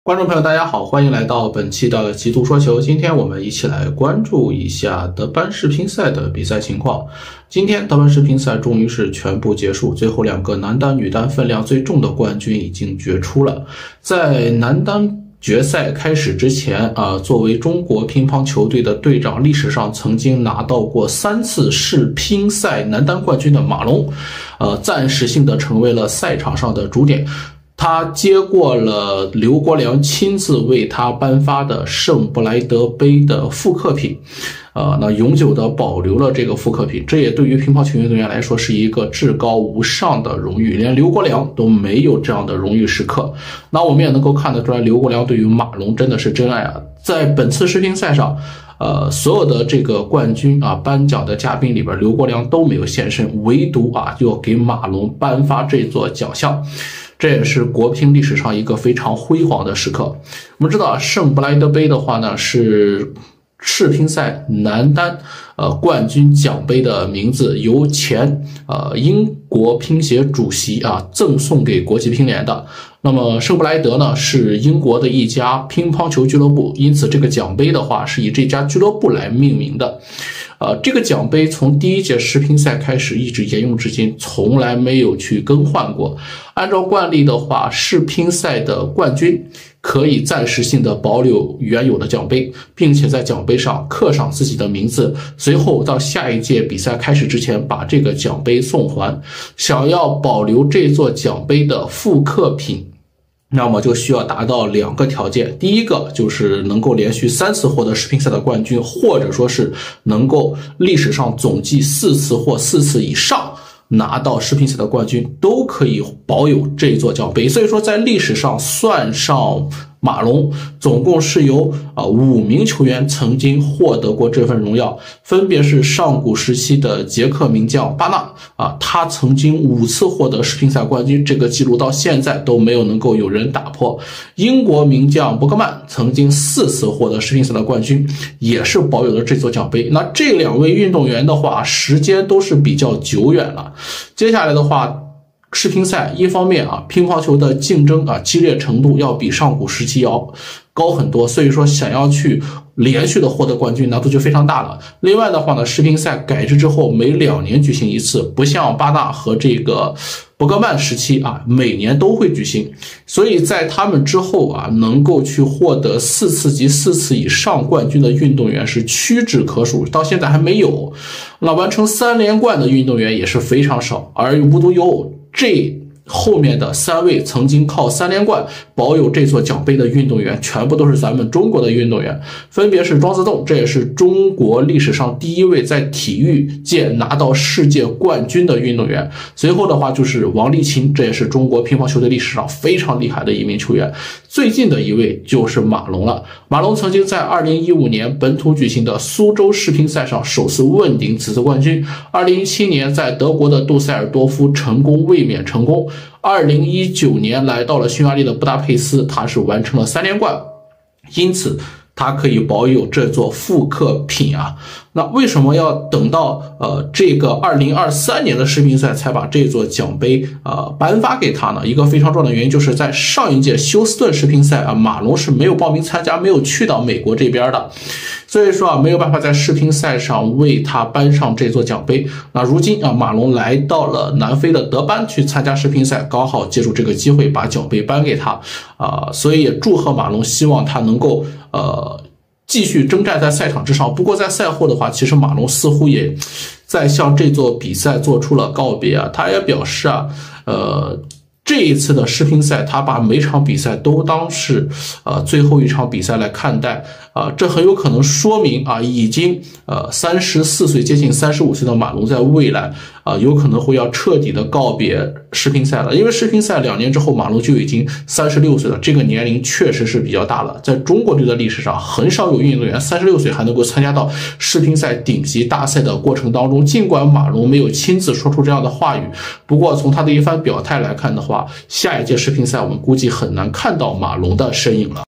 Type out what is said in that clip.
观众朋友，大家好，欢迎来到本期的极度说球。今天我们一起来关注一下德班世乒赛的比赛情况。今天德班世乒赛终于是全部结束，最后两个男单、女单分量最重的冠军已经决出了。在男单决赛开始之前作为中国乒乓球队的队长，历史上曾经拿到过3次世乒赛男单冠军的马龙，暂时性的成为了赛场上的主点。他接过了刘国梁亲自为他颁发的圣布莱德杯的复刻品，那永久的保留了这个复刻品，这也对于乒乓球运动员来说是一个至高无上的荣誉，连刘国梁都没有这样的荣誉时刻。那我们也能够看得出来，刘国梁对于马龙真的是真爱啊！在本次世乒赛上，所有的这个冠军颁奖的嘉宾里边，刘国梁都没有现身，唯独就给马龙颁发这座奖项。这也是国乒历史上一个非常辉煌的时刻。我们知道圣布莱德杯的话呢，是世乒赛男单冠军奖杯的名字，由前英国乒协主席赠送给国际乒联的。那么圣布莱德呢是英国的一家乒乓球俱乐部，因此这个奖杯的话是以这家俱乐部来命名的。这个奖杯从第一届世乒赛开始一直沿用至今，从来没有去更换过。按照惯例的话，世乒赛的冠军可以暂时性的保留原有的奖杯，并且在奖杯上刻上自己的名字，随后到下一届比赛开始之前把这个奖杯送还。想要保留这座奖杯的复刻品，那么就需要达到2个条件。第一个就是能够连续3次获得世乒赛的冠军，或者说是能够历史上总计4次或4次以上拿到世乒赛的冠军，都可以保有这座奖杯。所以说在历史上算上马龙，总共是有5名球员曾经获得过这份荣耀，分别是上古时期的捷克名将巴纳他曾经5次获得世乒赛冠军，这个记录到现在都没有能够有人打破。英国名将伯格曼曾经4次获得世乒赛的冠军，也是保有了这座奖杯。那这2位运动员的话，时间都是比较久远了。接下来的话，世乒赛一方面乒乓球的竞争激烈程度要比上古时期要高很多，所以说想要去连续的获得冠军难度就非常大了。另外的话呢，世乒赛改制之后每2年举行一次，不像巴纳和这个伯格曼时期每年都会举行，所以在他们之后能够去获得4次及4次以上冠军的运动员是屈指可数，到现在还没有。那完成3连冠的运动员也是非常少，而无独有偶，这后面的3位曾经靠3连冠保有这座奖杯的运动员，全部都是咱们中国的运动员，分别是庄则栋，这也是中国历史上第1位在体育界拿到世界冠军的运动员。随后的话就是王励勤，这也是中国乒乓球队历史上非常厉害的一名球员。最近的一位就是马龙了。马龙曾经在2015年本土举行的苏州世乒赛上首次问鼎此次冠军，2017年在德国的杜塞尔多夫成功卫冕成功，2019年来到了匈牙利的布达佩斯，他是完成了3连冠，因此他可以保有这座复刻品那为什么要等到这个2023年的世乒赛才把这座奖杯颁发给他呢？一个非常重要的原因就是在上一届休斯顿世乒赛马龙是没有报名参加，没有去到美国这边的，所以说没有办法在世乒赛上为他颁上这座奖杯。那如今马龙来到了南非的德班去参加世乒赛，刚好借助这个机会把奖杯颁给他所以也祝贺马龙，希望他能够继续征战在赛场之上。不过在赛后的话，其实马龙似乎也在向这座比赛做出了告别他也表示这一次的世乒赛他把每场比赛都当是最后一场比赛来看待这很有可能说明已经34岁接近35岁的马龙在未来有可能会要彻底的告别世乒赛了。因为世乒赛2年之后马龙就已经36岁了，这个年龄确实是比较大了。在中国队的历史上很少有运动员36岁还能够参加到世乒赛顶级大赛的过程当中。尽管马龙没有亲自说出这样的话语，不过从他的一番表态来看的话，下一届世乒赛我们估计很难看到马龙的身影了。